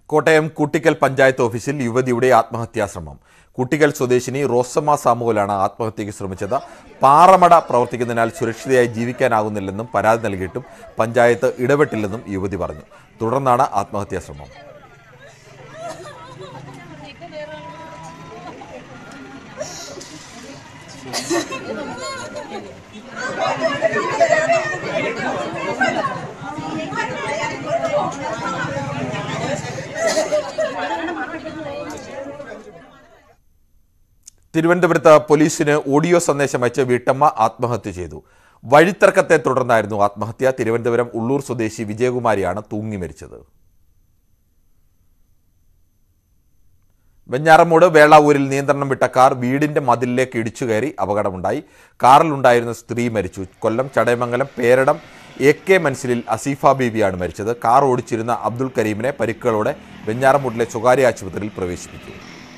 കോട്ടയം കുട്ടിക്കൽ പഞ്ചായത്ത് ഓഫീസിൽ യുവതിയുടെ ആത്മഹത്യാശ്രമം. കുട്ടിക്കൽ സ്വദേശിനി റോസമ്മ സാമുവലാണ് ആത്മഹത്യയ്ക്ക് ശ്രമിച്ചത്. പാറമട പ്രവർത്തിക്കുന്നതിനാൽ സുരക്ഷിതയായി ജീവിക്കാനാകുന്നില്ലെന്നും പരാതി നൽകിയിട്ടും പഞ്ചായത്ത് ഇടപെട്ടില്ലെന്നും യുവതി പറഞ്ഞു. തുടർന്നാണ് ആത്മഹത്യാശ്രമം. തിരുവനന്തപുരത്ത് പോലീസിന് ഓഡിയോ സന്ദേശം അയച്ച് വീട്ടമ്മ ആത്മഹത്യ ചെയ്തു. വഴിത്തർക്കത്തെ തുടർന്നായിരുന്നു ആത്മഹത്യ. തിരുവനന്തപുരം ഉള്ളൂർ സ്വദേശി വിജയകുമാരിയാണ് തൂങ്ങി മരിച്ചത്. വെഞ്ഞാറമൂട് വേളാവൂരിൽ നിയന്ത്രണം വിട്ട കാർ വീടിന്റെ മതിലിലേക്ക് ഇടിച്ചു കയറി അപകടമുണ്ടായി. കാറിലുണ്ടായിരുന്ന സ്ത്രീ മരിച്ചു. കൊല്ലം ചടയമംഗലം പേരടം AK മൻസിലിൽ അസീഫ ബീവിയാണ് മരിച്ചത്. കാർ ഓടിച്ചിരുന്ന അബ്ദുൽ കരീമിനെ പരിക്കുകളോടെ വെഞ്ഞാറമൂട്ടിലെ സ്വകാര്യ ആശുപത്രിയിൽ പ്രവേശിപ്പിച്ചു.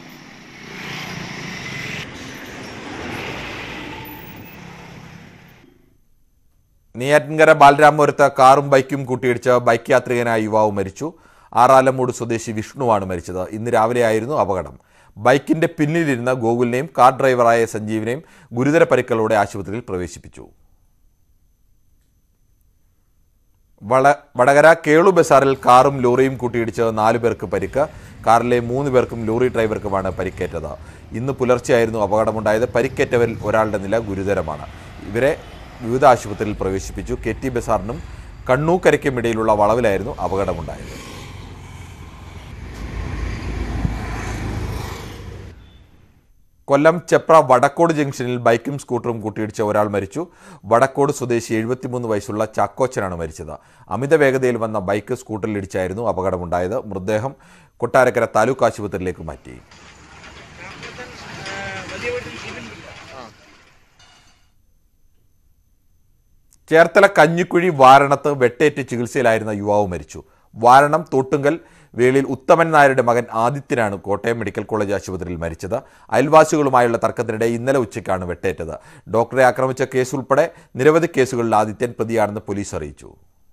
നെയ്യാറ്റിൻകര ബാലരാമപുരത്ത് കാറും ബൈക്കും കൂട്ടിയിടിച്ച് ബൈക്ക് യാത്രികനായ യുവാവ് മരിച്ചു. ആറാലമൂട് സ്വദേശി വിഷ്ണുവാണ് മരിച്ചത്. ഇന്ന് രാവിലെയായിരുന്നു അപകടം. ബൈക്കിന്റെ പിന്നിലിരുന്ന ഗോകുലിനെയും കാർ ഡ്രൈവറായ സഞ്ജീവിനെയും ഗുരുതര പരിക്കുകളോടെ ആശുപത്രിയിൽ പ്രവേശിപ്പിച്ചു. വടകര കേളു ബസാറിൽ കാറും ലോറിയും കൂട്ടിയിടിച്ച് 4 പേർക്ക് പരിക്ക്. കാറിലെ 3 പേർക്കും ലോറി ഡ്രൈവർക്കുമാണ് പരിക്കേറ്റത്. ഇന്ന് പുലർച്ചെയായിരുന്നു അപകടമുണ്ടായത്. പരിക്കേറ്റവരിൽ ഒരാളുടെ നില ഗുരുതരമാണ്. ഇവരെ വിവിധ ആശുപത്രിയിൽ പ്രവേശിപ്പിച്ചു. KT ബസാറിനും കണ്ണൂക്കരയ്ക്കും ഇടയിലുള്ള വളവിലായിരുന്നു അപകടമുണ്ടായത്. കൊല്ലം ചെപ്ര വടക്കോട് ജംഗ്ഷനിൽ ബൈക്കും സ്കൂട്ടറും കൂട്ടിയിടിച്ച ഒരാൾ മരിച്ചു. വടക്കോട് സ്വദേശി 73 വയസ്സുള്ള ചാക്കോച്ചനാണ് മരിച്ചത്. അമിത വേഗതയിൽ വന്ന ബൈക്ക് സ്കൂട്ടറിലിടിച്ചായിരുന്നു അപകടമുണ്ടായത്. മൃതദേഹം കൊട്ടാരക്കര താലൂക്ക് ആശുപത്രിയിലേക്ക് മാറ്റി. ചേർത്തല കഞ്ഞിക്കുഴി വാരണത്ത് വെട്ടേറ്റ് ചികിത്സയിലായിരുന്ന യുവാവ് മരിച്ചു. വാരണം തോട്ടുങ്കൽ വേളിയിൽ ഉത്തമൻ നായരുടെ മകൻ ആദിത്യനാണ് കോട്ടയം മെഡിക്കൽ കോളേജ് ആശുപത്രിയിൽ മരിച്ചത്. അയൽവാസികളുമായുള്ള തർക്കത്തിനിടെ ഇന്നലെ ഉച്ചയ്ക്കാണ് വെട്ടേറ്റത്. ഡോക്ടറെ ആക്രമിച്ച കേസുൾപ്പെടെ നിരവധി കേസുകളിൽ ആദിത്യൻ പ്രതിയാണെന്ന് പോലീസ് അറിയിച്ചു.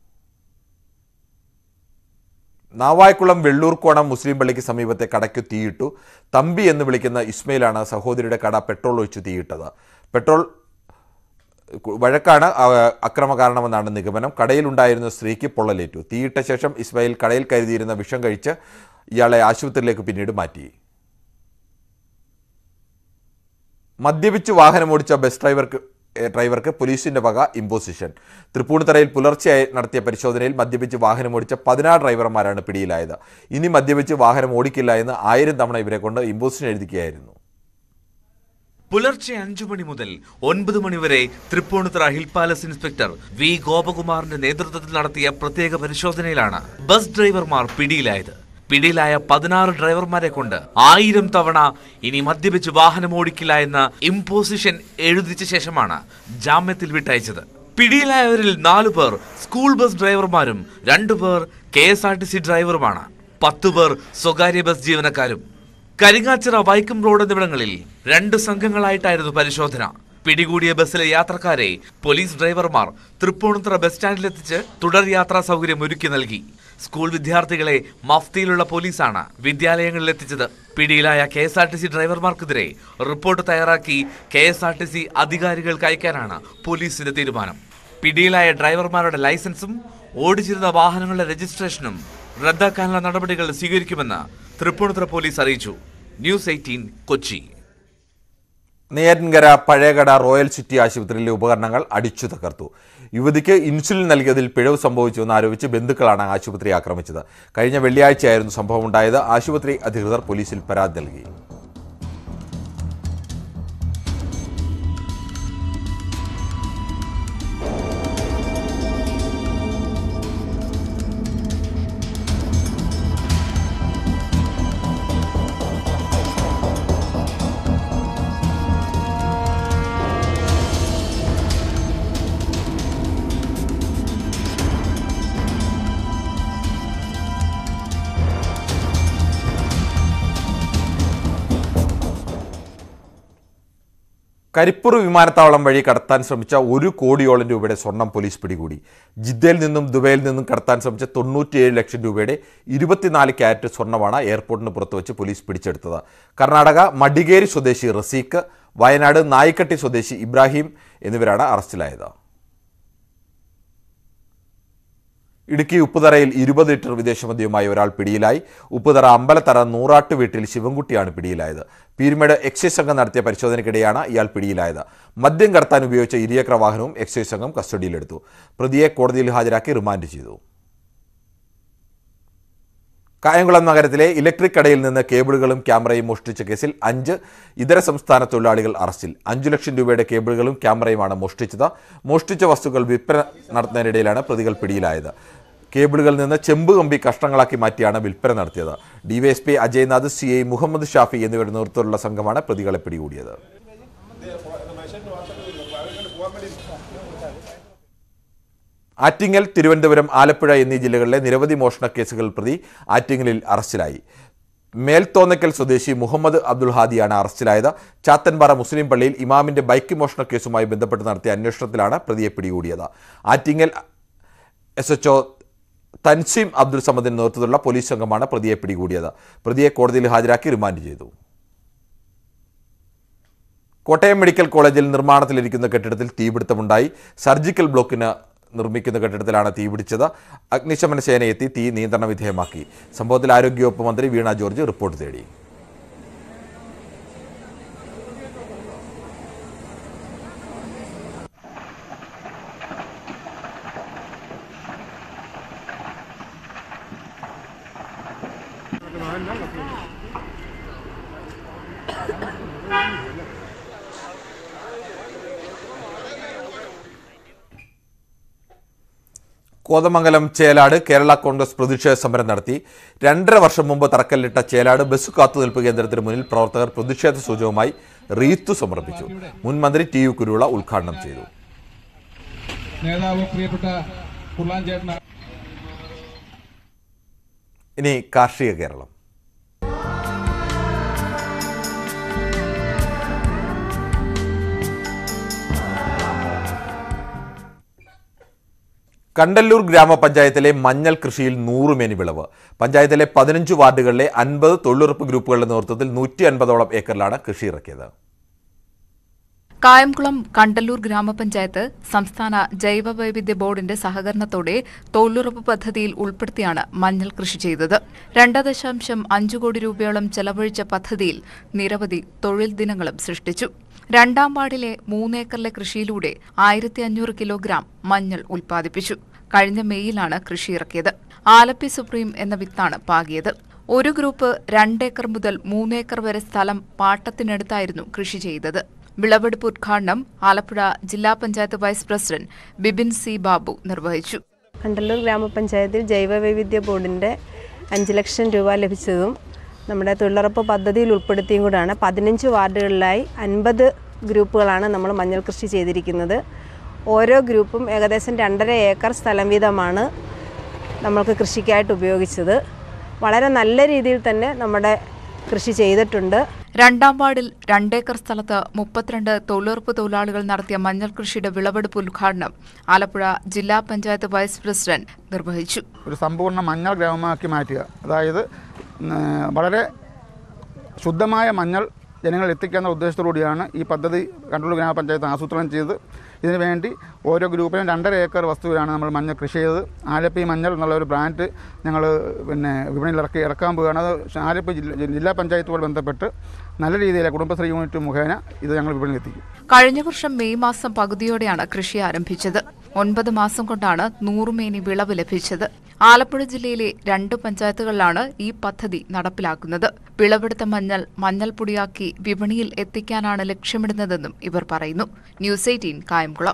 നാവായക്കുളം വെള്ളൂർക്കോണം മുസ്ലിം പള്ളിക്ക് സമീപത്തെ കടയ്ക്ക് തീയിട്ടു. തമ്പി എന്ന് വിളിക്കുന്ന ഇസ്മയിലാണ് സഹോദരിയുടെ കട പെട്രോൾ ഒഴിച്ച് തീയിട്ടത്. പെട്രോൾ വഴക്കാണ് അക്രമ കാരണമെന്നാണ് നിഗമനം. കടയിലുണ്ടായിരുന്ന സ്ത്രീക്ക് പൊള്ളലേറ്റു. തീയിട്ട ശേഷം ഇസ്മായിൽ കടയിൽ കരുതിയിരുന്ന വിഷം കഴിച്ച് ഇയാളെ ആശുപത്രിയിലേക്ക് പിന്നീട് മാറ്റി. മദ്യപിച്ച് വാഹനമോടിച്ച ബസ് ഡ്രൈവർക്ക് പോലീസിന്റെ വക ഇമ്പോസിഷൻ. തൃപ്പൂണിത്തറയിൽ പുലർച്ചെയായി നടത്തിയ പരിശോധനയിൽ മദ്യപിച്ച് വാഹനമോടിച്ച 16 ഡ്രൈവർമാരാണ് പിടിയിലായത്. ഇനി മദ്യപിച്ച് വാഹനം ഓടിക്കില്ല എന്ന് 1000 തവണ ഇവരെ കൊണ്ട് ഇമ്പോസിഷൻ എഴുതിക്കുകയായിരുന്നു. പുലർച്ചെ 5 മണി മുതൽ 9 മണി വരെ Thrippunithura hill palace inspector V ഗോപകുമാറിന്റെ നേതൃത്വത്തിൽ നടത്തിയ പ്രത്യേക പരിശോധനയിലാണ് ബസ് ഡ്രൈവർമാർ പിടിയിലായത്. പിടിയിലായ 16 ഡ്രൈവർമാരെ കൊണ്ട് 1000 തവണ ഇനി മദ്യപിച്ച് വാഹനം ഓടിക്കില്ല എന്ന ഇമ്പോസിഷൻ എഴുതിച്ച ശേഷമാണ് ജാമ്യത്തിൽ വിട്ടയച്ചത്. പിടിയിലായവരിൽ 4 പേർ സ്കൂൾ ബസ് ഡ്രൈവർമാരും 2 പേർ KSRTC ഡ്രൈവറുമാണ്. 10 പേർ സ്വകാര്യ ബസ് ജീവനക്കാരും. കരിങ്ങാച്ചിറ വൈക്കം റോഡ് എന്നിവിടങ്ങളിൽ 2 സംഘങ്ങളായിട്ടായിരുന്നു പരിശോധന. പിടികൂടിയ ബസ്സിലെ യാത്രക്കാരെ പോലീസ് ഡ്രൈവർമാർ തൃപ്പൂണിത്തുറ ബസ് സ്റ്റാൻഡിലെത്തിച്ച് തുടർ യാത്രാ സൗകര്യം ഒരുക്കി നൽകി. സ്കൂൾ വിദ്യാർത്ഥികളെ മഫ്തിയിലുള്ള പോലീസാണ് വിദ്യാലയങ്ങളിൽ എത്തിച്ചത്. പിടിയിലായ KSRTC ഡ്രൈവർമാർക്കെതിരെ റിപ്പോർട്ട് തയ്യാറാക്കി KSRTC അധികാരികൾക്ക് അയക്കാനാണ് പോലീസിന്റെ തീരുമാനം. പിടിയിലായ ഡ്രൈവർമാരുടെ ലൈസൻസും ഓടിച്ചിരുന്ന വാഹനങ്ങളുടെ രജിസ്ട്രേഷനും റദ്ദാക്കാനുള്ള നടപടികൾ സ്വീകരിക്കുമെന്ന് തൃപ്പൂണിത്തുറ പോലീസ് അറിയിച്ചു. News 18 Kochi. Neyyattinkara Pazhayakada royal city ആശുപത്രിയിലെ ഉപകരണങ്ങൾ അടിച്ചു തകർത്തു. യുവതിക്ക് ഇൻസുലിൻ നൽകിയതിൽ പിഴവ് സംഭവിച്ചുവെന്ന് ആരോപിച്ച് ബന്ധുക്കളാണ് ആശുപത്രി ആക്രമിച്ചത്. കഴിഞ്ഞ വെള്ളിയാഴ്ചയായിരുന്നു സംഭവമുണ്ടായത്. ആശുപത്രി അധികൃതർ പോലീസിൽ പരാതി നൽകി. കരിപ്പൂർ വിമാനത്താവളം വഴി കടത്താൻ ശ്രമിച്ച 1 കോടിയോളം രൂപയുടെ സ്വർണം പോലീസ് പിടികൂടി. ജിദ്ദയിൽ നിന്നും ദുബൈയിൽ നിന്നും കടത്താൻ ശ്രമിച്ച 97 ലക്ഷം രൂപയുടെ 24 ക്യാരറ്റ് സ്വർണ്ണമാണ് എയർപോർട്ടിന് പുറത്തുവച്ച് പോലീസ് പിടിച്ചെടുത്തത്. കർണാടക മടികേരി സ്വദേശി റസീഖ്, വയനാട് നായിക്കട്ടി സ്വദേശി ഇബ്രാഹിം എന്നിവരാണ് അറസ്റ്റിലായത്. ഇടുക്കി ഉപ്പുതറയിൽ 20 ലിറ്റർ വിദേശമദ്യവുമായി ഒരാൾ പിടിയിലായി. ഉപ്പുതറ അമ്പലത്തറ നൂറാട്ട് വീട്ടിൽ ശിവൻകുട്ടിയാണ് പിടിയിലായത്. പീരുമേട് എക്സൈസ് സംഘം നടത്തിയ പരിശോധനയ്ക്കിടെയാണ് ഇയാൾ പിടിയിലായത്. മദ്യം കടത്താൻ ഉപയോഗിച്ച ഇരുചക്ര വാഹനവും എക്സൈസ് സംഘം കസ്റ്റഡിയിലെടുത്തു. പ്രതിയെ കോടതിയിൽ ഹാജരാക്കി റിമാൻഡ് ചെയ്തു. കായംകുളം നഗരത്തിലെ ഇലക്ട്രിക് കടയിൽ നിന്ന് കേബിളുകളും ക്യാമറയും മോഷ്ടിച്ച കേസിൽ 5 ഇതര സംസ്ഥാന തൊഴിലാളികൾ അറസ്റ്റിൽ. 5 ലക്ഷം രൂപയുടെ കേബിളുകളും ക്യാമറയുമാണ് മോഷ്ടിച്ചത്. മോഷ്ടിച്ച വസ്തുക്കൾ വിൽപ്പന നടത്തുന്നതിനിടയിലാണ് പ്രതികൾ പിടിയിലായത്. കേബിളുകളിൽ നിന്ന് ചെമ്പ് കമ്പി കഷ്ണങ്ങളാക്കി മാറ്റിയാണ് വിൽപ്പന നടത്തിയത്. ഡിവൈഎസ്പി അജയ്നാഥ്, CI മുഹമ്മദ് ഷാഫി എന്നിവരുടെ നേതൃത്വത്തിലുള്ള സംഘമാണ് പ്രതികളെ പിടികൂടിയത്. ആറ്റിങ്ങൽ, തിരുവനന്തപുരം, ആലപ്പുഴ എന്നീ ജില്ലകളിലെ നിരവധി മോഷണ കേസുകൾ പ്രതി ആറ്റിങ്ങലിൽ അറസ്റ്റിലായി. മേൽത്തോന്നക്കൽ സ്വദേശി മുഹമ്മദ് അബ്ദുൽ ഹാദിയാണ് അറസ്റ്റിലായത്. ചാത്തൻപാറ മുസ്ലിം പള്ളിയിൽ ഇമാമിന്റെ ബൈക്ക് മോഷണ കേസുമായി ബന്ധപ്പെട്ട് നടത്തിയ അന്വേഷണത്തിലാണ് പ്രതിയെ പിടികൂടിയത്. ആറ്റിങ്ങൽ SHO തൻസീം അബ്ദുൽ സമദിന്റെ നേതൃത്വത്തിലുള്ള പോലീസ് സംഘമാണ് പ്രതിയെ പിടികൂടിയത്. പ്രതിയെ കോടതിയിൽ ഹാജരാക്കി റിമാൻഡ് ചെയ്തു. കോട്ടയം മെഡിക്കൽ കോളേജിൽ നിർമ്മാണത്തിലിരിക്കുന്ന കെട്ടിടത്തിൽ തീപിടുത്തമുണ്ടായി. സർജിക്കൽ ബ്ലോക്കിന് നിർമ്മിക്കുന്ന കെട്ടിടത്തിലാണ് തീപിടിച്ചത്. അഗ്നിശമന സേന എത്തി തീ നിയന്ത്രണ വിധേയമാക്കി. സംഭവത്തിൽ ആരോഗ്യവകുപ്പ് മന്ത്രി വീണ ജോർജ് റിപ്പോർട്ട് തേടി. കോതമംഗലം ചേലാട് കേരള കോൺഗ്രസ് പ്രതിഷേധ സമരം നടത്തി. 2.5 വർഷം മുമ്പ് തറക്കല്ലിട്ട ചേലാട് ബസ് കാത്തുനിൽപ്പ് കേന്ദ്രത്തിന് മുന്നിൽ പ്രവർത്തകർ പ്രതിഷേധ സൂചകമായി റീത്തു സമർപ്പിച്ചു. മുൻ മന്ത്രി TU കുരുവിള ഉദ്ഘാടനം ചെയ്തു. ഇനി കാർഷിക കേരളം. കണ്ടല്ലൂർ ഗ്രാമപഞ്ചായത്തിലെ മഞ്ഞൾ കൃഷിയിൽ 100 മേനി വിളവ്. പഞ്ചായത്തിലെ 15 വാർഡുകളിലെ 50 തൊഴിലുറപ്പ് ഗ്രൂപ്പുകളുടെ നേതൃത്വത്തിൽ 150ഓളം ഏക്കറിലാണ് കൃഷി ഇറക്കിയത്. കായംകുളം കണ്ടല്ലൂർ ഗ്രാമപഞ്ചായത്ത് സംസ്ഥാന ജൈവവൈവിധ്യ ബോർഡിന്റെ സഹകരണത്തോടെ തൊഴിലുറപ്പ് പദ്ധതിയിൽ ഉൾപ്പെടുത്തിയാണ് മഞ്ഞൾ കൃഷി ചെയ്തത്. 2.5 കോടി രൂപയോളം ചെലവഴിച്ച പദ്ധതിയിൽ നിരവധി തൊഴിൽ ദിനങ്ങളും സൃഷ്ടിച്ചു. 2ാം വാർഡിലെ 3 ഏക്കറിലെ കൃഷിയിലൂടെ 1500 കിലോഗ്രാം മഞ്ഞൾ ഉൽപ്പാദിപ്പിച്ചു. കഴിഞ്ഞ മെയ്യിലാണ് കൃഷി ഇറക്കിയത്. ആലപ്പി സുപ്രീം എന്ന വിത്താണ് പാകിയത്. ഒരു ഗ്രൂപ്പ് 2 ഏക്കർ മുതൽ 3 ഏക്കർ വരെ സ്ഥലം പാട്ടത്തിനടുത്തായിരുന്നു കൃഷി ചെയ്തത്. വിളവെടുപ്പ് ഉദ്ഘാടനം ആലപ്പുഴ ജില്ലാ panchayat vice president Bibin C. Babu നിർവഹിച്ചു. കണ്ടല്ലൂർ ഗ്രാമപഞ്ചായത്തിൽ ജൈവവൈവിധ്യ ബോർഡിന്റെ 5 ലക്ഷം രൂപ ലഭിച്ചതും നമ്മുടെ തൊഴിലുറപ്പ് പദ്ധതിയിൽ ഉൾപ്പെടുത്തിയും കൂടാണ്. 15 വാർഡുകളിലായി 50 ഗ്രൂപ്പുകളാണ് നമ്മൾ മഞ്ഞൾ കൃഷി ചെയ്തിരിക്കുന്നത്. ഓരോ ഗ്രൂപ്പും ഏകദേശം 2.5 ഏക്കർ സ്ഥലം വീതമാണ് നമ്മൾക്ക് കൃഷിക്കായിട്ട് ഉപയോഗിച്ചത്. വളരെ നല്ല രീതിയിൽ തന്നെ നമ്മുടെ കൃഷി ചെയ്തിട്ടുണ്ട്. 2ാം വാർഡിൽ 2 ഏക്കർ സ്ഥലത്ത് 32 തൊഴിലുറപ്പ് തൊഴിലാളികൾ നടത്തിയ മഞ്ഞൾ കൃഷിയുടെ വിളവെടുപ്പ് ഉദ്ഘാടനം ആലപ്പുഴ ജില്ലാ പഞ്ചായത്ത് വൈസ് പ്രസിഡന്റ് നിർവഹിച്ചു. ഒരു സമ്പൂർണ്ണ മഞ്ഞൾ ഗ്രാമമാക്കി മാറ്റുക, അതായത് വളരെ ശുദ്ധമായ മഞ്ഞൾ ജനങ്ങൾ എത്തിക്കുന്ന ഉദ്ദേശത്തോടുകൂടിയാണ് ഈ പദ്ധതി കണ്ടല്ലൂർ ഗ്രാമപഞ്ചായത്ത് ആസൂത്രണം ചെയ്ത്. ഇതിനുവേണ്ടി ഓരോ ഗ്രൂപ്പിനും 2.5 ഏക്കർ വസ്തുവിലാണ് നമ്മൾ മഞ്ഞൾ കൃഷി ചെയ്തത്. ആലപ്പി മഞ്ഞൾ എന്നുള്ള ഒരു ബ്രാൻഡ് ഞങ്ങൾ വിപണിയിൽ ഇറക്കാൻ പോവുകയാണ്. അത് ആലപ്പി ജില്ലാ പഞ്ചായത്തുമായി ബന്ധപ്പെട്ട് നല്ല രീതിയിൽ കുടുംബശ്രീ യൂണിറ്റ് മുഖേന ഇത് ഞങ്ങൾ വിപണിയിൽ എത്തിക്കും. കഴിഞ്ഞ വർഷം മെയ് മാസം പകുതിയോടെയാണ് കൃഷി ആരംഭിച്ചത്. 9 മാസം കൊണ്ടാണ് 100 മേനി വിളവ് ലഭിച്ചത്. ആലപ്പുഴ ജില്ലയിലെ 2 പഞ്ചായത്തുകളിലാണ് ഈ പദ്ധതി നടപ്പിലാക്കുന്നത്. വിളവെടുത്ത മഞ്ഞൾ പൊടിയാക്കി വിപണിയിൽ എത്തിക്കാനാണ് ലക്ഷ്യമിടുന്നതെന്നും ഇവർ പറയുന്നു. ന്യൂസ് 18 കായംകുളം.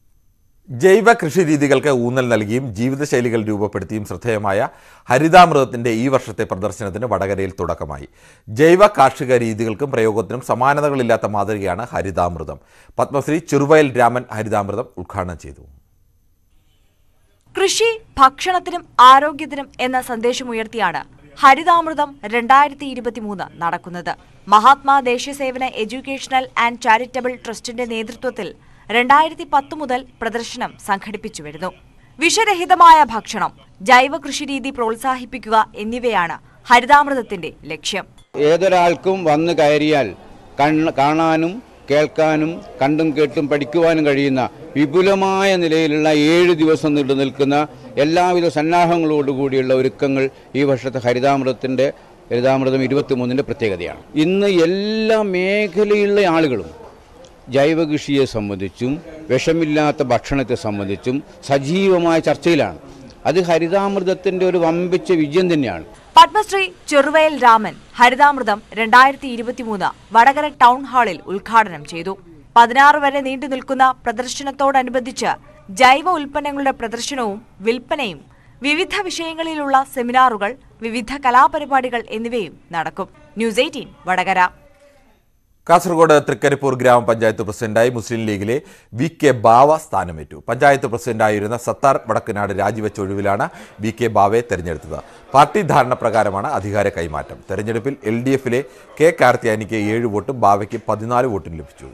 ജൈവ കൃഷി രീതികൾക്ക് ഊന്നൽ നൽകിയും ജീവിതശൈലികൾ രൂപപ്പെടുത്തിയും ശ്രദ്ധേയമായ ഹരിതാമൃതത്തിന്റെ ഈ വർഷത്തെ പ്രദർശനത്തിന് വടകരയിൽ തുടക്കമായി. ജൈവ കാർഷിക രീതികൾക്കും പ്രയോഗത്തിനും സമാനതകളില്ലാത്ത മാതൃകയാണ് ഹരിതാമൃതം. പത്മശ്രീ ചെറുവയൽ രാമൻ ഹരിതാമൃതം ഉദ്ഘാടനം ചെയ്തു. കൃഷി ഭക്ഷണത്തിനും ആരോഗ്യത്തിനും എന്ന സന്ദേശമുയർത്തിയാണ് ഹരിതാമൃതം 2023 നടക്കുന്നത്. മഹാത്മാ ദേശീയ സേവന എഡ്യൂക്കേഷണൽ ആൻഡ് ചാരിറ്റബിൾ ട്രസ്റ്റിന്റെ നേതൃത്വത്തിൽ 2010 മുതൽ പ്രദർശനം സംഘടിപ്പിച്ചു വരുന്നു. വിഷരഹിതമായ ഭക്ഷണം, ജൈവ കൃഷിരീതി പ്രോത്സാഹിപ്പിക്കുക എന്നിവയാണ് ഹരിതാമൃതത്തിന്റെ ലക്ഷ്യം. ഏതൊരാൾക്കും വന്നു കയറിയാൽ കാണാനും കേൾക്കാനും കണ്ടും കേട്ടും പഠിക്കുവാനും കഴിയുന്ന വിപുലമായ നിലയിലുള്ള 7 ദിവസം നീണ്ടു നിൽക്കുന്ന എല്ലാവിധ സന്നാഹങ്ങളോടുകൂടിയുള്ള ഒരുക്കങ്ങൾ ഈ വർഷത്തെ ഹരിതാമൃതം 23 പ്രത്യേകതയാണ്. ഇന്ന് എല്ലാ മേഖലയിലുള്ള ആളുകളും ജൈവ കൃഷിയെ സംബന്ധിച്ചും വിഷമില്ലാത്ത ഭക്ഷണത്തെ സംബന്ധിച്ചും സജീവമായ ചർച്ചയിലാണ്. അത് ഹരിതാമൃതത്തിന്റെ ഒരു വമ്പിച്ച വിജയം തന്നെയാണ്. പത്മശ്രീ ചെറുവയൽ രാമൻ ഹരിതാമൃതം 2023 വടകര ടൗൺ ഹാളിൽ ഉദ്ഘാടനം ചെയ്തു. 16 വരെ നീണ്ടു നിൽക്കുന്ന പ്രദർശനത്തോടനുബന്ധിച്ച് ജൈവ ഉൽപ്പന്നങ്ങളുടെ പ്രദർശനവും വിൽപ്പനയും, വിവിധ വിഷയങ്ങളിലുള്ള സെമിനാറുകൾ, വിവിധ കലാപരിപാടികൾ എന്നിവയും നടക്കും. ന്യൂസ് 18 വടകര. കാസർഗോഡ് തൃക്കരിപ്പൂർ ഗ്രാമപഞ്ചായത്ത് പ്രസിഡന്റായി മുസ്ലിം ലീഗിലെ VK ബാവ സ്ഥാനമേറ്റു. പഞ്ചായത്ത് പ്രസിഡന്റായിരുന്ന സത്താർ വടക്കനാട് രാജിവെച്ച ഒഴിവിലാണ് VK ബാവയെ തെരഞ്ഞെടുത്തത്. പാർട്ടി ധാരണ പ്രകാരമാണ് അധികാര കൈമാറ്റം. തെരഞ്ഞെടുപ്പിൽ LDFിലെ K കാർത്തിയാനിക്ക് 7 വോട്ടും ബാവയ്ക്ക് 14 വോട്ടും ലഭിച്ചു.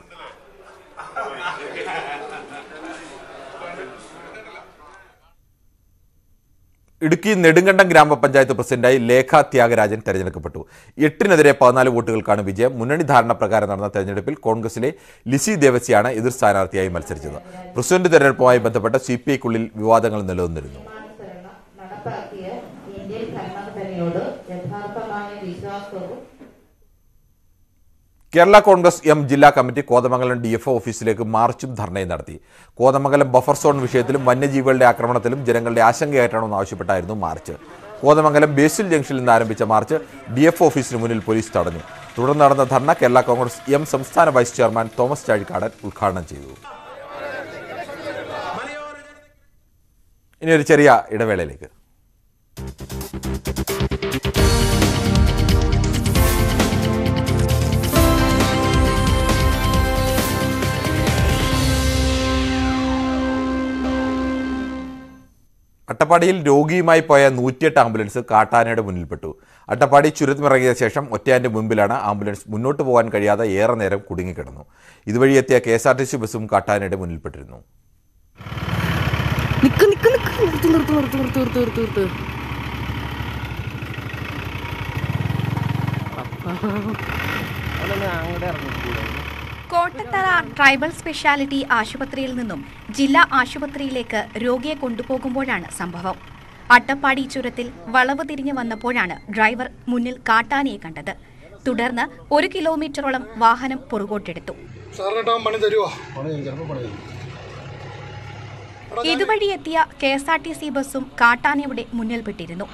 ഇടുക്കി നെടുങ്കണ്ടം ഗ്രാമപഞ്ചായത്ത് പ്രസിഡന്റായി ലേഖ ത്യാഗരാജൻ തെരഞ്ഞെടുക്കപ്പെട്ടു. 8-നെതിരെ 14 വോട്ടുകൾക്കാണ് വിജയം. മുന്നണി ധാരണ പ്രകാരം നടന്ന തെരഞ്ഞെടുപ്പിൽ കോൺഗ്രസിലെ ലിസി ദേവസിയാണ് എതിർ സ്ഥാനാർത്ഥിയായി മത്സരിച്ചത്. പ്രസിഡന്റ് തെരഞ്ഞെടുപ്പുമായി ബന്ധപ്പെട്ട CPIക്കുള്ളിൽ വിവാദങ്ങൾ നിലനിന്നിരുന്നു. കേരള കോൺഗ്രസ് എം ജില്ലാ കമ്മിറ്റി കോതമംഗലം DFO ഓഫീസിലേക്ക് മാർച്ചും ധർണയും നടത്തി. കോതമംഗലം ബഫർ സോൺ വിഷയത്തിലും വന്യജീവികളുടെ ആക്രമണത്തിലും ജനങ്ങളുടെ ആശങ്കയേറ്റണമെന്ന് ആവശ്യപ്പെട്ടായിരുന്നു മാർച്ച്. കോതമംഗലം ബേസിൽ ജംഗ്ഷനിൽ നിന്ന് ആരംഭിച്ച മാർച്ച് DFO ഓഫീസിന് മുന്നിൽ പോലീസ് തടഞ്ഞു. തുടർന്ന് നടന്ന ധർണ കേരള കോൺഗ്രസ് എം സംസ്ഥാന വൈസ് ചെയർമാൻ തോമസ് ചാഴിക്കാടൻ ഉദ്ഘാടനം ചെയ്തു. ഇനി ഒരു ചെറിയ ഇടവേളയിലേക്ക്. അട്ടപ്പാടിയിൽ രോഗിയുമായി പോയ 108 ആംബുലൻസ് കാട്ടാനയുടെ മുന്നിൽപ്പെട്ടു. അട്ടപ്പാടി ചുരത്തിമിറങ്ങിയ ശേഷം ഒറ്റയാന്റെ മുമ്പിലാണ് ആംബുലൻസ് മുന്നോട്ട് പോകാൻ കഴിയാതെ ഏറെ നേരം കുടുങ്ങിക്കിടന്നു. ഇതുവഴി എത്തിയ KSRTC ബസ്സും കാട്ടാനയുടെ മുന്നിൽപ്പെട്ടിരുന്നു. കോട്ടത്തറ ട്രൈബൽ സ്പെഷ്യാലിറ്റി ആശുപത്രിയിൽ നിന്നും ജില്ലാ ആശുപത്രിയിലേക്ക് രോഗിയെ കൊണ്ടുപോകുമ്പോഴാണ് സംഭവം. അട്ടപ്പാടി ചുരത്തിൽ വളവ് തിരിഞ്ഞു വന്നപ്പോഴാണ് ഡ്രൈവർ മുന്നിൽ കാട്ടാനയെ കണ്ടത്. തുടർന്ന് 1 കിലോമീറ്ററോളം വാഹനം പുറകോട്ടെടുത്തു. ഇതുവഴി എത്തിയ KSRTC ബസ്സും കാട്ടാനയുടെ മുന്നിൽപ്പെട്ടിരുന്നു.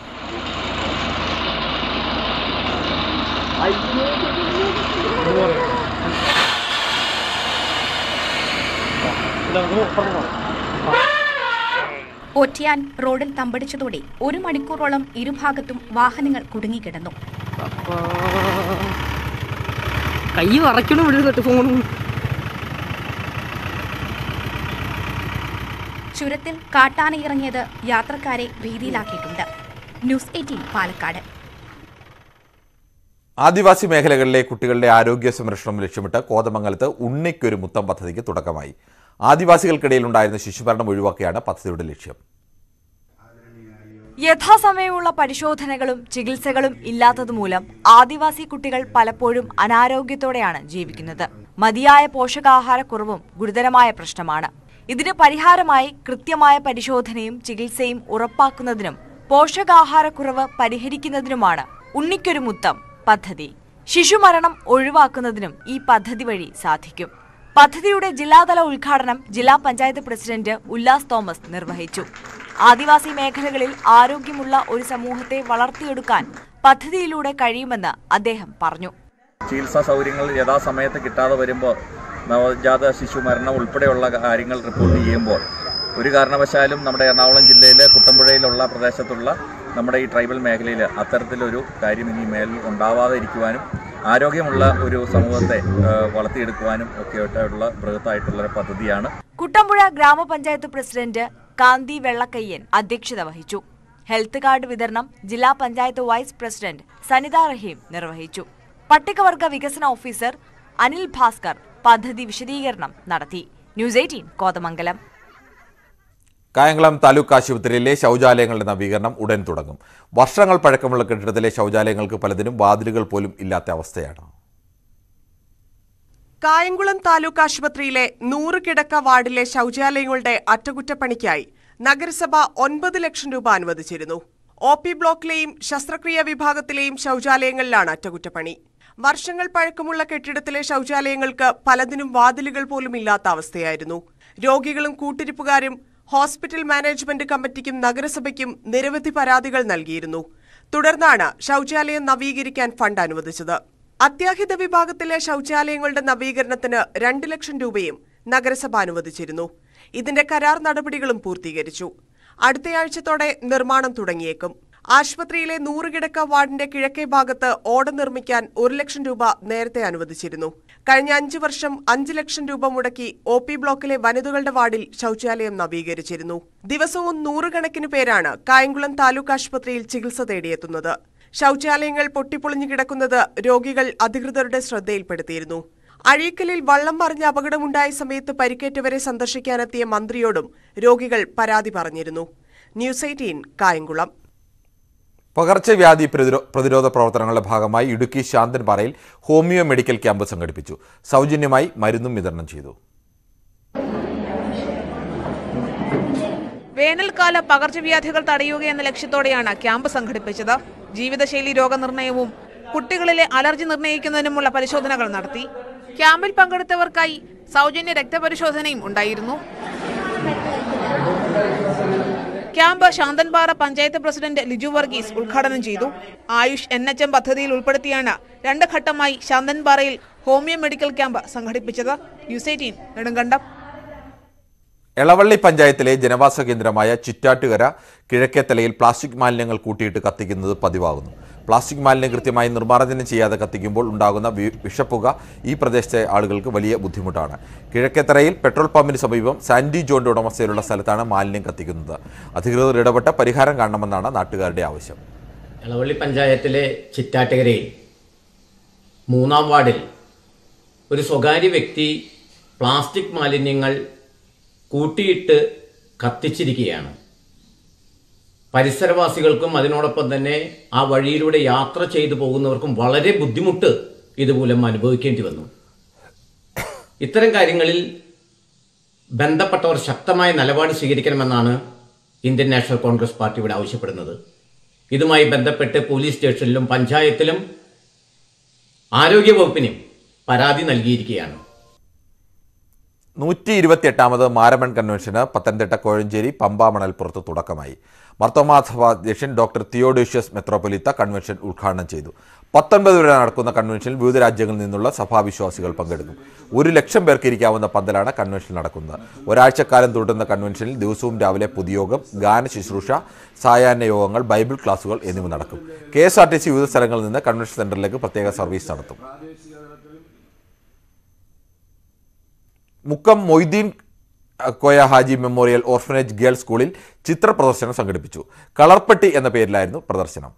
ഒറ്റയാൻ റോഡിൽ തമ്പടിച്ചതോടെ 1 മണിക്കൂറോളം ഇരുഭാഗത്തും വാഹനങ്ങൾ കുടുങ്ങിക്കിടന്നു. ചുരത്തിൽ കാട്ടാന ഇറങ്ങിയത് യാത്രക്കാരെ ഭീതിയിലാക്കിയിട്ടുണ്ട്. ന്യൂസ് 18 പാലക്കാട്. ആദിവാസി മേഖലകളിലെ കുട്ടികളുടെ ആരോഗ്യ സംരക്ഷണം ലക്ഷ്യമിട്ട് കോതമംഗലത്ത് ഉണ്ണിക്കൊരു മുത്തം പദ്ധതിക്ക് തുടക്കമായി. ആദിവാസികൾക്കിടയിൽ ഉണ്ടായിരുന്ന ശിശുമരണം ഒഴിവാക്കിയാണ് പദ്ധതിയുടെ ലക്ഷ്യം. യഥാസമയമുള്ള പരിശോധനകളും ചികിത്സകളും ഇല്ലാത്തതുമൂലം ആദിവാസി കുട്ടികൾ പലപ്പോഴും അനാരോഗ്യത്തോടെയാണ് ജീവിക്കുന്നത്. മതിയായ പോഷകാഹാരക്കുറവും ഗുരുതരമായ പ്രശ്നമാണ്. ഇതിന് പരിഹാരമായി കൃത്യമായ പരിശോധനയും ചികിത്സയും ഉറപ്പാക്കുന്നതിനും പോഷകാഹാരക്കുറവ് പരിഹരിക്കുന്നതിനുമാണ് ഉണ്ണിക്കൊരു മുത്തം പദ്ധതി. ശിശുമരണം ഒഴിവാക്കുന്നതിനും ഈ പദ്ധതി വഴി സാധിക്കും. പദ്ധതിയുടെ ജില്ലാതല ഉദ്ഘാടനം ജില്ലാ പഞ്ചായത്ത് പ്രസിഡന്റ് ഉല്ലാസ് തോമസ് നിർവഹിച്ചു. ആദിവാസി മേഖലകളിൽ ആരോഗ്യമുള്ള ഒരു സമൂഹത്തെ വളർത്തിയെടുക്കാൻ പദ്ധതിയിലൂടെ കഴിയുമെന്ന് അദ്ദേഹം പറഞ്ഞു. ചികിത്സാ സൗകര്യങ്ങൾ യഥാസമയത്ത് കിട്ടാതെ വരുമ്പോൾ നവജാത ശിശു മരണം ഉൾപ്പെടെയുള്ള കാര്യങ്ങൾ റിപ്പോർട്ട് ചെയ്യുമ്പോൾ ഒരു കാരണവശാലും നമ്മുടെ എറണാകുളം ജില്ലയിലെ കുട്ടമ്പുഴയിലുള്ള പ്രദേശത്തുള്ള നമ്മുടെ ഈ ട്രൈബൽ മേഖലയിൽ അത്തരത്തിലൊരു കാര്യം ഇനി മേലിൽ ഉണ്ടാവാതെ ഇരിക്കുവാനും ആരോഗ്യമുള്ള ഒരു സമൂഹത്തെ വളർത്തിയെടുക്കുവാനും ഒക്കെയായിട്ടുള്ള ബൃഹത്തായിട്ടുള്ള പദ്ധതിയാണ്. കുട്ടമ്പുഴ ഗ്രാമപഞ്ചായത്ത് പ്രസിഡന്റ് കാന്തി വെള്ളക്കയ്യൻ അധ്യക്ഷത വഹിച്ചു. ഹെൽത്ത് കാർഡ് വിതരണം ജില്ലാ പഞ്ചായത്ത് വൈസ് പ്രസിഡന്റ് സനിത റഹീം നിർവഹിച്ചു. പട്ടികവർഗ വികസന ഓഫീസർ അനിൽ ഭാസ്കർ പദ്ധതി വിശദീകരണം നടത്തി. ന്യൂസ് 18 കോതമംഗലം. കായംകുളം താലൂക്ക് ആശുപത്രിയിലെ ശൗചാലയങ്ങളുടെ നവീകരണം ഉടൻ തുടങ്ങും. വർഷങ്ങൾ പഴക്കമുള്ള കെട്ടിടത്തിലെ ശൗചാലയങ്ങൾക്ക് പലതിനും വാതിലുകൾ പോലും ഇല്ലാത്ത അവസ്ഥയാണ്. കായംകുളം താലൂക്ക് ആശുപത്രിയിലെ 100 കിടക്ക വാർഡിലെ ശൗചാലയങ്ങളുടെ അറ്റകുറ്റപ്പണിക്കായി നഗരസഭ 9 ലക്ഷം രൂപ അനുവദിച്ചിരുന്നു. OP ബ്ലോക്കിലെയും ശസ്ത്രക്രിയാ വിഭാഗത്തിലെയും ശൗചാലയങ്ങളിലാണ് അറ്റകുറ്റപ്പണി. വർഷങ്ങൾ പഴക്കമുള്ള കെട്ടിടത്തിലെ ശൗചാലയങ്ങൾക്ക് പലതിനും വാതിലുകൾ പോലും ഇല്ലാത്ത അവസ്ഥയായിരുന്നു. രോഗികളും കൂട്ടിരിപ്പുകാരും ഹോസ്പിറ്റൽ മാനേജ്മെന്റ് കമ്മിറ്റിക്കും നഗരസഭയ്ക്കും നിരവധി പരാതികൾ നൽകിയിരുന്നു. തുടർന്നാണ് ശൗചാലയം നവീകരിക്കാൻ ഫണ്ട് അനുവദിച്ചത്. അത്യാഹിത വിഭാഗത്തിലെ ശൗചാലയങ്ങളുടെ നവീകരണത്തിന് 2 ലക്ഷം രൂപയും നഗരസഭ അനുവദിച്ചിരുന്നു. ഇതിന്റെ കരാർ നടപടികളും പൂർത്തീകരിച്ചു. അടുത്തയാഴ്ചത്തോടെ നിർമ്മാണം തുടങ്ങിയേക്കും. ആശുപത്രിയിലെ 100 കിടക്ക വാർഡിന്റെ കിഴക്കേ ഭാഗത്ത് ഓട നിർമ്മിക്കാൻ 1 ലക്ഷം രൂപ നേരത്തെ അനുവദിച്ചിരുന്നു. കഴിഞ്ഞ 5 വർഷം 5 ലക്ഷം രൂപ മുടക്കി OP ബ്ലോക്കിലെ വനിതകളുടെ വാർഡിൽ ശൗചാലയം നവീകരിച്ചിരുന്നു. ദിവസവും 100 കണക്കിന് പേരാണ് കായംകുളം താലൂക്ക് ആശുപത്രിയിൽ ചികിത്സ തേടിയെത്തുന്നത്. ശൗചാലയങ്ങൾ പൊട്ടിപ്പൊളിഞ്ഞു കിടക്കുന്നത് രോഗികൾ അധികൃതരുടെ ശ്രദ്ധയിൽപ്പെടുത്തിയിരുന്നു. അഴീക്കലിൽ വള്ളം മറിഞ്ഞ അപകടമുണ്ടായ സമയത്ത് പരിക്കേറ്റവരെ സന്ദർശിക്കാനെത്തിയ മന്ത്രിയോടും രോഗികൾ പരാതി പറഞ്ഞിരുന്നു. ന്യൂസ് 18 കായംകുളം. പകർച്ചവ്യാധി പ്രതിരോധ പ്രവർത്തനങ്ങളുടെ ഭാഗമായി ഇടുക്കി ശാന്തൻപാറയിൽ ഹോമിയോ മെഡിക്കൽ ക്യാമ്പ് സംഘടിപ്പിച്ചു. സൗജന്യമായി മരുന്നും വിതരണം ചെയ്തു. വേനൽക്കാല പകർച്ചവ്യാധികൾ തടയുക എന്ന ലക്ഷ്യത്തോടെയാണ് ക്യാമ്പ് സംഘടിപ്പിച്ചത്. ജീവിതശൈലി രോഗനിർണയവും കുട്ടികളിലെ അലർജി നിർണ്ണയിക്കുന്നതിനുമുള്ള പരിശോധനകൾ നടത്തി. ക്യാമ്പിൽ പങ്കെടുത്തവർക്കായി സൗജന്യ രക്തപരിശോധനയും ഉണ്ടായിരുന്നു. ക്യാമ്പ് ശാന്തൻപാറ പഞ്ചായത്ത് പ്രസിഡന്റ് ലിജു വർഗീസ് ഉദ്ഘാടനം ചെയ്തു. ആയുഷ് NHM പദ്ധതിയിൽ ഉൾപ്പെടുത്തിയാണ് 2 ഘട്ടമായി ശാന്തൻപാറയിൽ ഹോമിയോ മെഡിക്കൽ ക്യാമ്പ് സംഘടിപ്പിച്ചത്. ന്യൂസ് 18 നെടുങ്കണ്ടം. എളവള്ളി പഞ്ചായത്തിലെ ജനവാസ കേന്ദ്രമായ ചിറ്റാറ്റുകര കിഴക്കേത്തലയിൽ പ്ലാസ്റ്റിക് മാലിന്യങ്ങൾ കൂട്ടിയിട്ട് കത്തിക്കുന്നത് പതിവാകുന്നു. പ്ലാസ്റ്റിക് മാലിന്യം കൃത്യമായി നിർമ്മാർജ്ജനം ചെയ്യാതെ കത്തിക്കുമ്പോൾ ഉണ്ടാകുന്ന വിഷപ്പുക ഈ പ്രദേശത്തെ ആളുകൾക്ക് വലിയ ബുദ്ധിമുട്ടാണ്. കിഴക്കേത്തലയിൽ പെട്രോൾ പമ്പിന് സമീപം സാൻഡി ജോണിന്റെ ഉടമസ്ഥയിലുള്ള സ്ഥലത്താണ് മാലിന്യം കത്തിക്കുന്നത്. അധികൃതർ ഇടപെട്ട് പരിഹാരം കാണണമെന്നാണ് നാട്ടുകാരുടെ ആവശ്യം. എളവള്ളി പഞ്ചായത്തിലെ ചിറ്റാറ്റുകരയിൽ 3-ാം വാർഡിൽ ഒരു സ്വകാര്യ വ്യക്തി പ്ലാസ്റ്റിക് മാലിന്യങ്ങൾ കൂട്ടിയിട്ട് കത്തിച്ചിരിക്കുകയാണ്. പരിസരവാസികൾക്കും അതിനോടൊപ്പം തന്നെ ആ വഴിയിലൂടെ യാത്ര ചെയ്തു പോകുന്നവർക്കും വളരെ ബുദ്ധിമുട്ട് ഇതുമൂലം അനുഭവിക്കേണ്ടി വന്നു. ഇത്തരം കാര്യങ്ങളിൽ ബന്ധപ്പെട്ടവർ ശക്തമായ നിലപാട് സ്വീകരിക്കണമെന്നാണ് ഇന്ത്യൻ നാഷണൽ കോൺഗ്രസ് പാർട്ടി ഇവിടെ ആവശ്യപ്പെടുന്നത്. ഇതുമായി ബന്ധപ്പെട്ട് പോലീസ് സ്റ്റേഷനിലും പഞ്ചായത്തിലും ആരോഗ്യവകുപ്പിനും പരാതി നൽകിയിരിക്കുകയാണ്. 128ാമത് മാരമൺ കൺവെൻഷന് പത്തനംതിട്ട കോഴഞ്ചേരി പമ്പ മണൽപ്പുറത്ത് തുടക്കമായി. മർത്തോമാസഭ അധ്യക്ഷൻ ഡോക്ടർ തിയോഡോഷ്യസ് മെത്രോപൊലിത്ത കൺവെൻഷൻ ഉദ്ഘാടനം ചെയ്തു. 19 വരെ നടക്കുന്ന കൺവെൻഷനിൽ വിവിധ രാജ്യങ്ങളിൽ നിന്നുള്ള സഭാവിശ്വാസികൾ പങ്കെടുക്കും. 1 ലക്ഷം പേർക്ക് ഇരിക്കാവുന്ന പന്തലാണ് കൺവെൻഷൻ നടക്കുന്നത്. ഒരാഴ്ചക്കാലം തുടരുന്ന കൺവെൻഷനിൽ ദിവസവും രാവിലെ പൊതുയോഗം, ഗാന ശുശ്രൂഷ, സായാഹ്ന യോഗങ്ങൾ, ബൈബിൾ ക്ലാസുകൾ എന്നിവ നടക്കും. KSRTC വിവിധ സ്ഥലങ്ങളിൽ നിന്ന് കൺവെൻഷൻ സെന്ററിലേക്ക് പ്രത്യേക സർവീസ് നടത്തും. Mukkam Moideen Koya Haji memorial orphanage girls സ്കൂളിൽ ചിത്ര പ്രദർശനം സംഘടിപ്പിച്ചു. കളർപ്പെട്ടി എന്ന പേരിലായിരുന്നു പ്രദർശനം.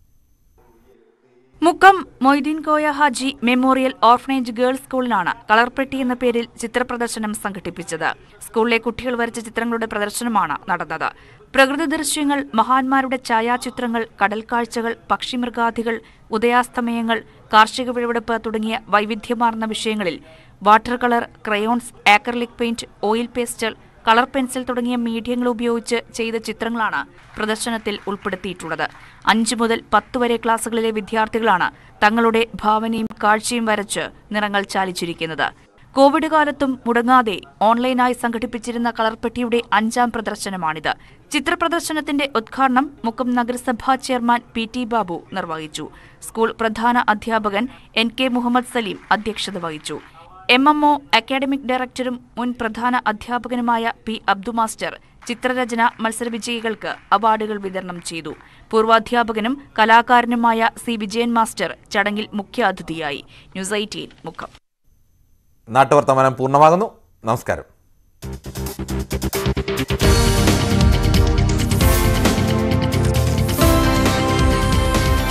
Mukkam Moideen Koya Haji memorial orphanage girls സ്കൂളിലാണ് കളർപ്പെട്ടി എന്ന പേരിൽ ചിത്രപ്രദർശനം സംഘടിപ്പിച്ചത്. സ്കൂളിലെ കുട്ടികൾ വരച്ച ചിത്രങ്ങളുടെ പ്രദർശനമാണ് നടന്നത്. പ്രകൃതി ദൃശ്യങ്ങൾ, മഹാന്മാരുടെ ഛായാചിത്രങ്ങൾ, കടൽക്കാഴ്ചകൾ, പക്ഷിമൃഗാദികൾ, ഉദയാസ്തമയങ്ങൾ, കാർഷിക വിളവെടുപ്പ് തുടങ്ങിയ വൈവിധ്യമാർന്ന വിഷയങ്ങളിൽ water colour, crayons, acrylic paint, oil pastel, colour pencil തുടങ്ങിയ മീഡിയങ്ങൾ ഉപയോഗിച്ച് ചെയ്ത ചിത്രങ്ങളാണ് പ്രദർശനത്തിൽ ഉൾപ്പെടുത്തിയിട്ടുള്ളത്. 5 മുതൽ 10 വരെ ക്ലാസുകളിലെ വിദ്യാർത്ഥികളാണ് തങ്ങളുടെ ഭാവനയും കാഴ്ചയും വരച്ച് നിറങ്ങൾ ചാലിച്ചിരിക്കുന്നത്. കോവിഡ് കാലത്തും മുടങ്ങാതെ ഓൺലൈനായി സംഘടിപ്പിച്ചിരുന്ന കളർപ്പെട്ടിയുടെ 5ാം പ്രദർശനമാണിത്. ചിത്രപ്രദർശനത്തിന്റെ ഉദ്ഘാടനം മുക്കം നഗരസഭാ ചെയർമാൻ PT ബാബു നിർവഹിച്ചു. സ്കൂൾ പ്രധാന അധ്യാപകൻ NK മുഹമ്മദ് സലീം അധ്യക്ഷത വഹിച്ചു. MMO അക്കാഡമിക് ഡയറക്ടറും മുൻ പ്രധാന അധ്യാപകനുമായ P അബ്ദു മാസ്റ്റർ ചിത്രരചന മത്സരവിജയികൾക്ക് അവാർഡുകൾ വിതരണം ചെയ്തു. പൂർവാധ്യാപകനും കലാകാരനുമായ C വിജയൻ മാസ്റ്റർ ചടങ്ങിൽ മുഖ്യാതിഥിയായി. ന്യൂസ് 18 മുക്കം. നാട്ടുവർത്തമാനം പൂർണ്ണമാകുന്നു. നമസ്കാരം.